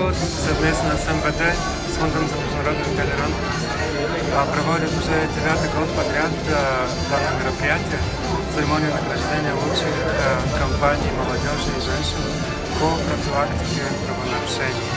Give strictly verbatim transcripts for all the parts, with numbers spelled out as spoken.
год совместно с эм вэ дэ, с Фондом за международную толерантность, проводят уже девятый год подряд данное мероприятие, церемонию награждения лучших компаний молодежи и женщин по профилактике правонарушений.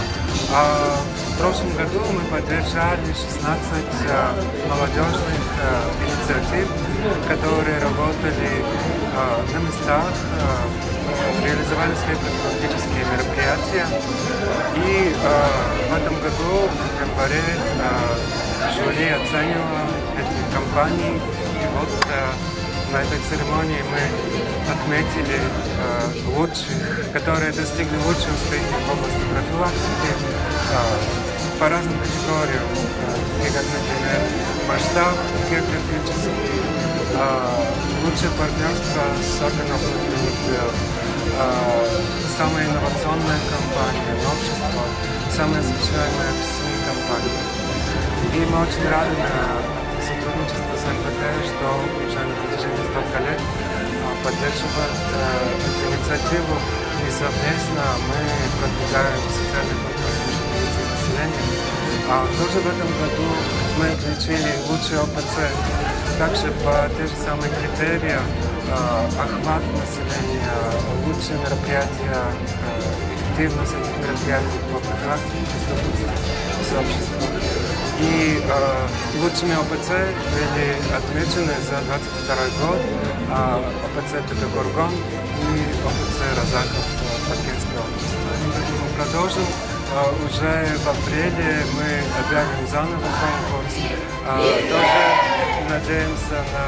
А в прошлом году мы поддержали шестнадцать молодежных инициатив, которые работали на местах, реализовали свои профилактические мероприятия. И в этом году, в январе, жюри оценивало эти компании. И вот на этой церемонии мы отметили э, лучших, которые достигли лучших успехов в области профилактики э, по разным категориям, э, такие как, например, масштаб географический, э, лучшее партнерство с органом внутренних дел, э, самая инновационная компания, новшество, самая освещаемая в СМИ компания. И мы очень рады на сотрудничество с эм вэ дэ, что уже на протяжении столько лет поддерживает э, эту инициативу, и совместно мы продвигаем социальные вопросы между населением. А тоже в этом году мы отличили лучший о пэ цэ, также по те же самые критерии, э, охват населения, лучшие мероприятия, э, эффективность этих мероприятий по профилактике преступности в сообществе. И э, лучшими о пэ цэ были отмечены за двадцать второй год э, о пэ цэ Петергоф и о пэ цэ Розаков в Бакинской области. Мы продолжим. Э, уже в апреле мы объявим заново конкурс. Э, тоже надеемся на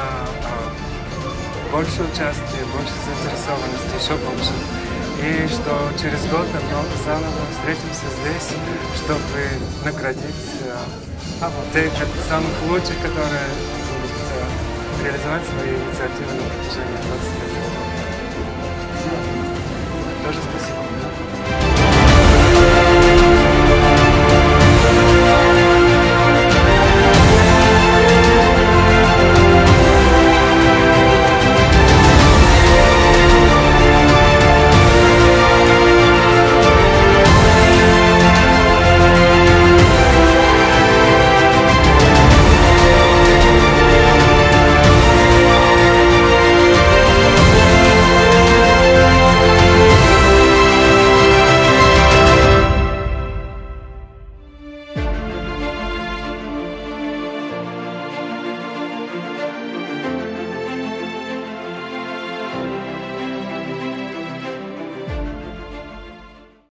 э, больше участия, больше заинтересованности, еще больше. И что через год мы заново встретимся здесь, чтобы наградить э, тех самых лучших, которые будут э, реализовать свои инициативы на протяжении двадцати лет. Тоже спасибо.